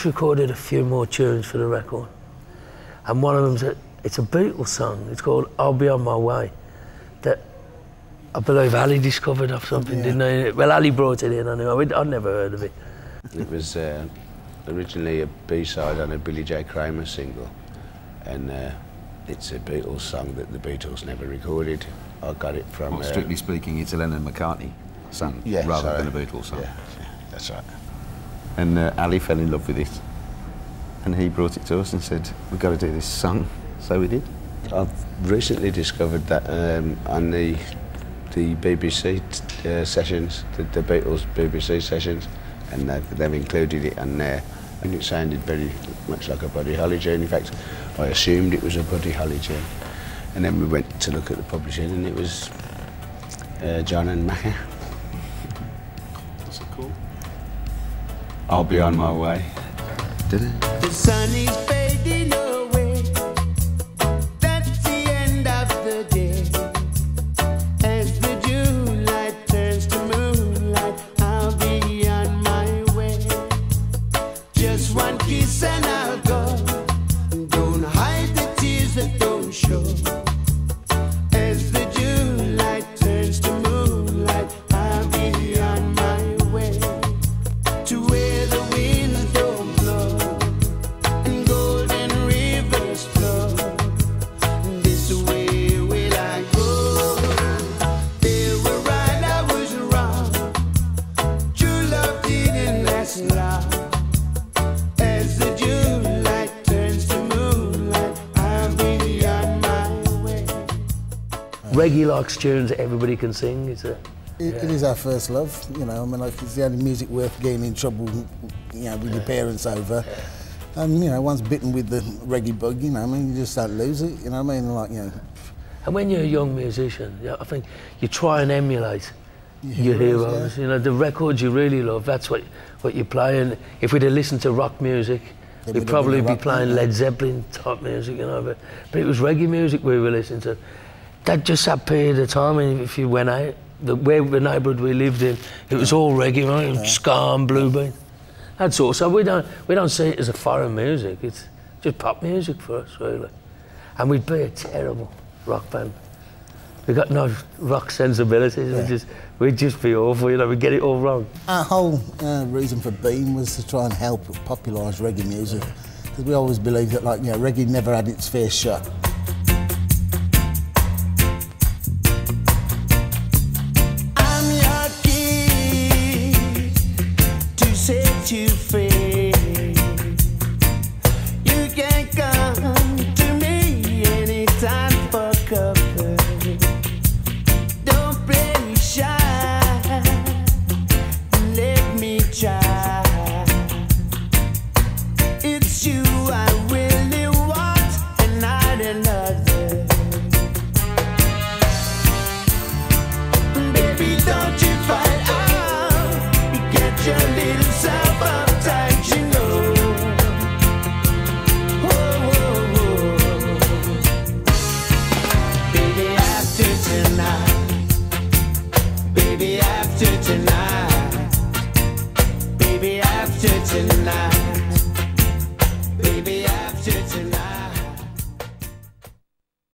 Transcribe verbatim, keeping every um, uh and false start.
just recorded a few more tunes for the record. And one of them's a, it's a Beatles song. It's called I'll Be On My Way. That I believe Ali discovered or something, yeah. didn't he? Well, Ali brought it in, I knew. I'd, I'd never heard of it. It was uh, originally a B-side on a Billy J. Kramer single. And uh, it's a Beatles song that the Beatles never recorded. I got it from... Well, strictly uh, speaking, it's a Lennon-McCartney song, yeah, rather sorry. than a Beatles song. Yeah, yeah, that's right. And uh, Ali fell in love with it. And he brought it to us and said, we've got to do this song. So we did. I've recently discovered that um, on the the B B C uh, sessions, the, the Beatles B B C sessions, and they've, they've included it on there. And it sounded very much like a Buddy Holly tune. In fact, I assumed it was a Buddy Holly tune. And then we went to look at the publishing, and it was uh, John and Macca. What's it called? I'll Be On My Way. Did it? The sun is fading away. That's the end of the day. As the June light turns to moonlight, I'll be on my way. Just one kiss and I'll go. Don't hide the tears that don't show. As the June light turns to moonlight, I'll be on my way to where the winds don't blow and golden rivers flow. This way will I go. They were right, I was wrong. True love didn't last long. As the June light turns to moonlight, I'll be on my way. Reggae likes tunes that everybody can sing. It's a, It, yeah. it is our first love, you know. I mean, like, it's the only music worth getting in trouble, you know, with your parents over. And you know, once bitten with the reggae bug, you know, I mean, you just don't lose it. You know what I mean? Like, you know. And when you're a young musician, yeah, I think you try and emulate Your your heroes, heroes. yeah. You know, the records you really love, that's what what you play. And if we'd have listened to rock music, Then we'd we'd have probably been a be rock playing band, yeah. Led Zeppelin type music, you know. But, but it was reggae music we were listening to. That just that period of time, and if you went out, the where the neighbourhood we lived in, it was all reggae, right? Yeah. Ska and blue bean. That's all. So we don't we don't see it as a foreign music. It's just pop music for us, really. And we'd be a terrible rock band. We got no rock sensibilities. Yeah. We just we'd just be awful. You know, we get it all wrong. Our whole uh, reason for being was to try and help popularise reggae music, because we always believed that, like, you know, reggae never had its fair shot. I'm your key to set you free. You can come to me anytime for comfort. Don't play shy, let me try.